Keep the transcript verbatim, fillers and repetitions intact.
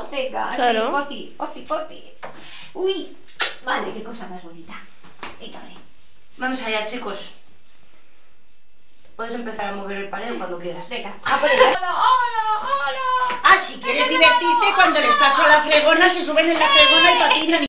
venga, Claro. sí, ofi, ofi, ofi. Uy, vale, qué cosa más bonita. Venga, ven. Vamos allá, chicos. Puedes empezar a mover el pared cuando quieras. Venga, a por ella. ¡Hola, hola, hola! Ah, si quieres divertirte, cuando les paso la fregona, se suben en la fregona y patinan.